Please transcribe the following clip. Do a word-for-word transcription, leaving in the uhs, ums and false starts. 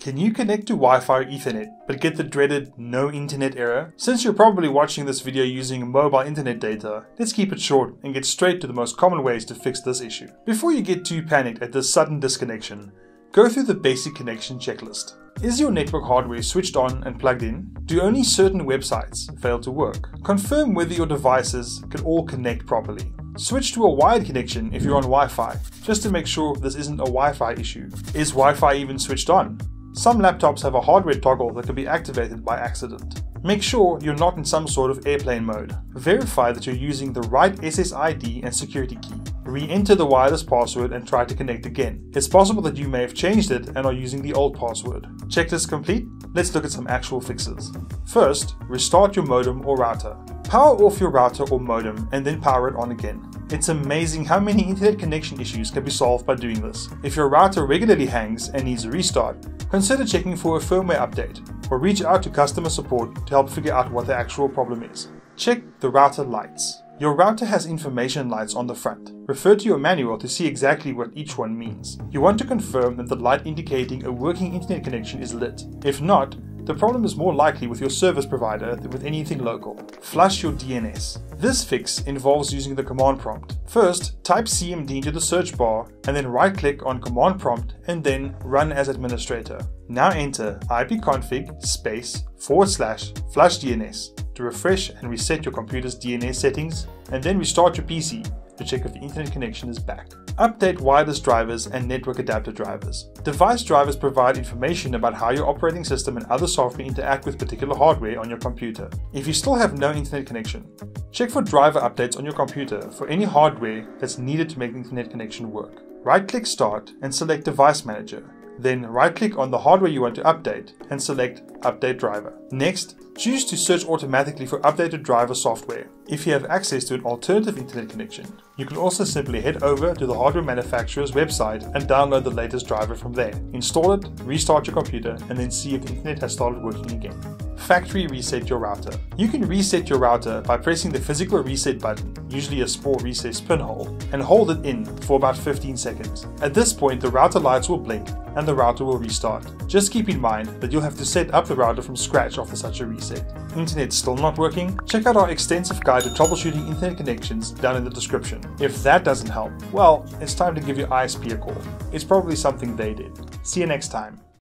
Can you connect to Wi-Fi or Ethernet but get the dreaded no internet error? Since you're probably watching this video using mobile internet data, let's keep it short and get straight to the most common ways to fix this issue. Before you get too panicked at this sudden disconnection, go through the basic connection checklist. Is your network hardware switched on and plugged in? Do only certain websites fail to work? Confirm whether your devices can all connect properly. Switch to a wired connection if you're on Wi-Fi, just to make sure this isn't a Wi-Fi issue. Is Wi-Fi even switched on? Some laptops have a hardware toggle that can be activated by accident. Make sure you're not in some sort of airplane mode. Verify that you're using the right S S I D and security key. Re-enter the wireless password and try to connect again. It's possible that you may have changed it and are using the old password. Checklist complete? Let's look at some actual fixes. First, restart your modem or router. Power off your router or modem and then power it on again. It's amazing how many internet connection issues can be solved by doing this. If your router regularly hangs and needs a restart, consider checking for a firmware update or reach out to customer support to help figure out what the actual problem is. Check the router lights. Your router has information lights on the front. Refer to your manual to see exactly what each one means. You want to confirm that the light indicating a working internet connection is lit. If not, the problem is more likely with your service provider than with anything local. Flush your D N S. This fix involves using the command prompt. First, type C M D into the search bar and then right-click on command prompt and then run as administrator. Now enter ipconfig space forward slash flush D N S to refresh and reset your computer's D N S settings, and then restart your P C to check if the internet connection is back. Update wireless drivers and network adapter drivers. Device drivers provide information about how your operating system and other software interact with particular hardware on your computer. If you still have no internet connection, check for driver updates on your computer for any hardware that's needed to make the internet connection work. Right-click Start and select Device Manager. Then right-click on the hardware you want to update and select Update Driver. Next, choose to search automatically for updated driver software. If you have access to an alternative internet connection, you can also simply head over to the hardware manufacturer's website and download the latest driver from there. Install it, restart your computer, and then see if the internet has started working again. Factory reset your router. You can reset your router by pressing the physical reset button, usually a small recessed pinhole, and hold it in for about fifteen seconds. At this point, the router lights will blink and the router will restart. Just keep in mind that you'll have to set up the router from scratch after such a reset. Internet's still not working? Check out our extensive guide to troubleshooting internet connections down in the description. If that doesn't help, well, it's time to give your I S P a call. It's probably something they did. See you next time.